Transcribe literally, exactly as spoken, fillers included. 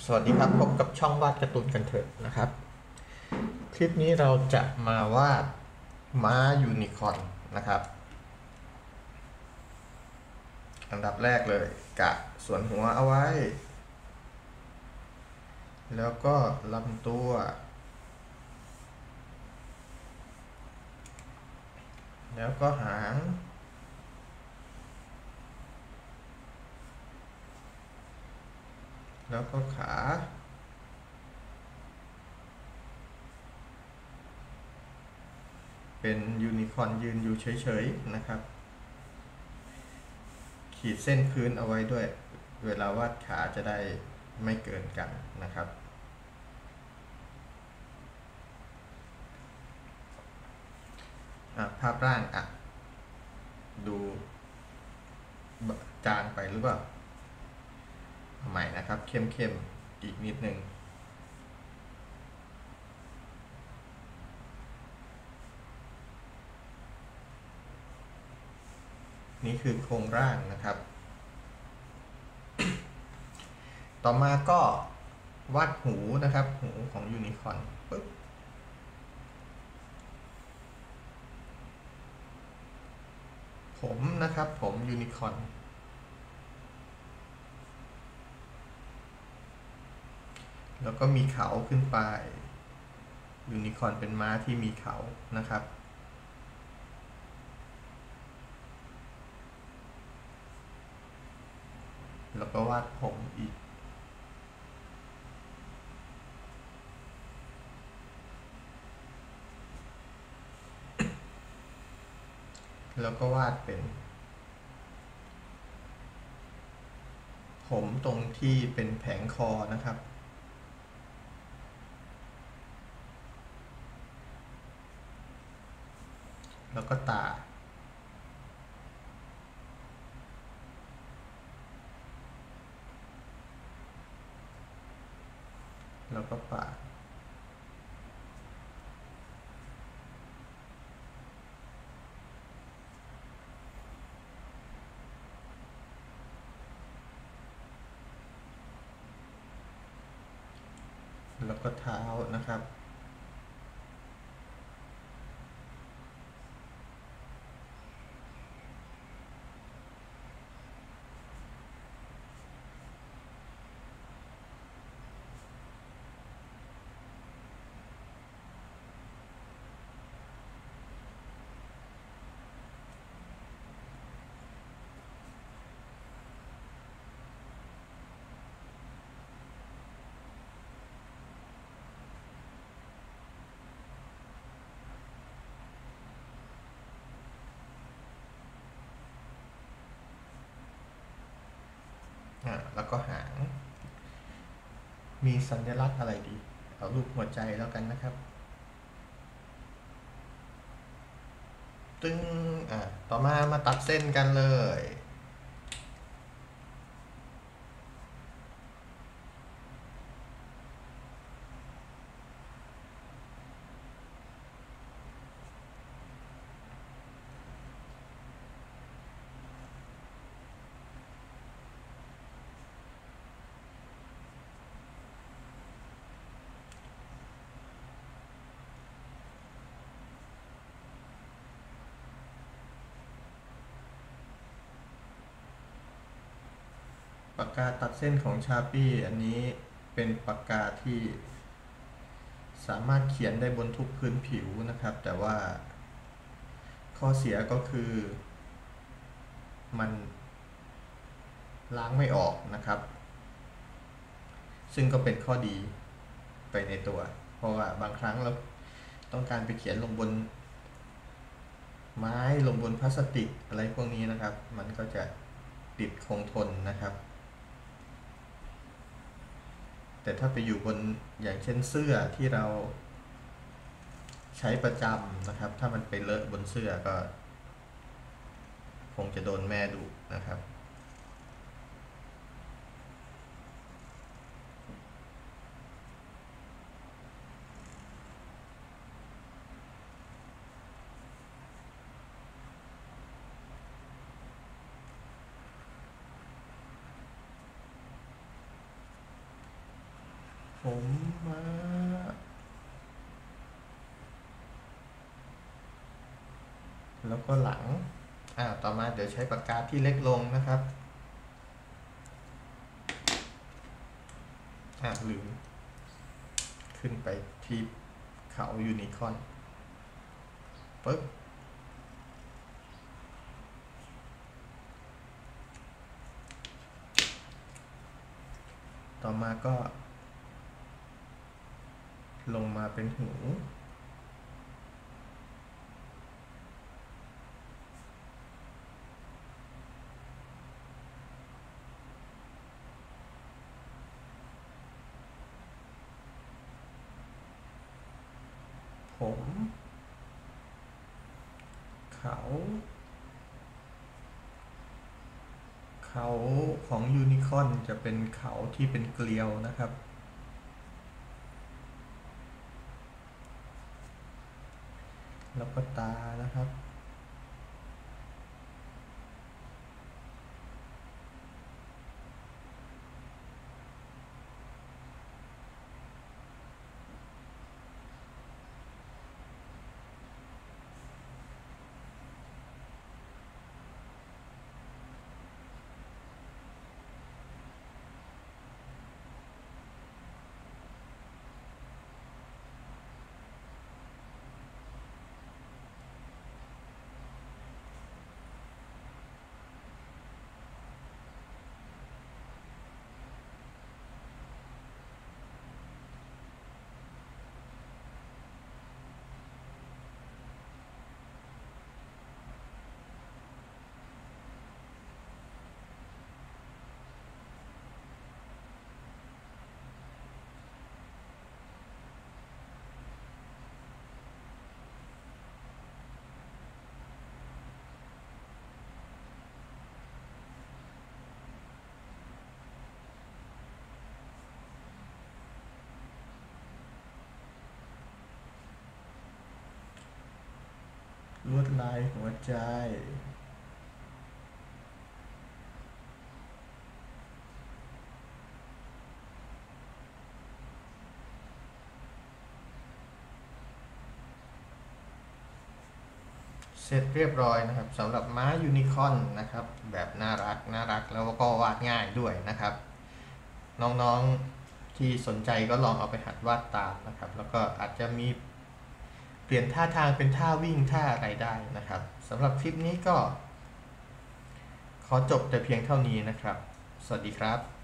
วัสดีครับพบกับช่องวาดการ์ตูนกันเถอะนะครับคลิปนี้เราจะมาวาดม้ายูนิคอร์นนะครับอันดับแรกเลยกะส่วนหัวเอาไว้แล้วก็ลำตัวแล้วก็หางแล้วก็ขาเป็นยูนิคอร์นยืนอยู่เฉยๆนะครับขีดเส้นพื้นเอาไว้ด้วยเวลาวาดขาจะได้ไม่เกินกันนะครับภาพร่างอ่ะดูจางไปหรือเปล่าใหม่นะครับเข้มๆอีกนิดนึงนี่คือโครงร่างนะครับ ต่อมาก็วาดหูนะครับหูของยูนิคอร์นปึ๊บผมนะครับผมยูนิคอร์นแล้วก็มีเขาขึ้นไปยูนิคอร์นเป็นม้าที่มีเขานะครับแล้วก็วาดผมอีกแล้วก็วาดเป็นผมตรงที่เป็นแผงคอนะครับแล้วก็ตาแล้วก็ปากแล้วก็เท้านะครับอ่าแล้วก็หางมีสัญลักษณ์อะไรดีเอารูปหัวใจแล้วกันนะครับตึ้งอ่าต่อมามาตัดเส้นกันเลยปากกาตัดเส้นของชาปี้อันนี้เป็นปากกาที่สามารถเขียนได้บนทุกพื้นผิวนะครับแต่ว่าข้อเสียก็คือมันล้างไม่ออกนะครับซึ่งก็เป็นข้อดีไปในตัวเพราะว่าบางครั้งเราต้องการไปเขียนลงบนไม้ลงบนพลาสติกอะไรพวกนี้นะครับมันก็จะติดคงทนนะครับแต่ถ้าไปอยู่บนอย่างเช่นเสื้อที่เราใช้ประจำนะครับถ้ามันไปเลอะบนเสื้อก็คงจะโดนแม่ดุนะครับผมมาแล้วก็หลังอ่าต่อมาเดี๋ยวใช้ปากกาที่เล็กลงนะครับอ่าลืมขึ้นไปที่เขายูนิคอร์นปึ๊บต่อมาก็ลงมาเป็นหูผมเขาเขาของยูนิคอร์นจะเป็นเขาที่เป็นเกลียวนะครับแล้วก็ตานะครับลวดลายหัวใจเสร็จเรียบร้อยนะครับสำหรับม้ายูนิคอร์นนะครับแบบน่ารักน่ารักแล้วก็วาดง่ายด้วยนะครับน้องๆที่สนใจก็ลองเอาไปหัดวาดตามนะครับแล้วก็อาจจะมีเปลี่ยนท่าทางเป็นท่าวิ่งท่าอะไรได้นะครับสำหรับคลิปนี้ก็ขอจบแต่เพียงเท่านี้นะครับสวัสดีครับ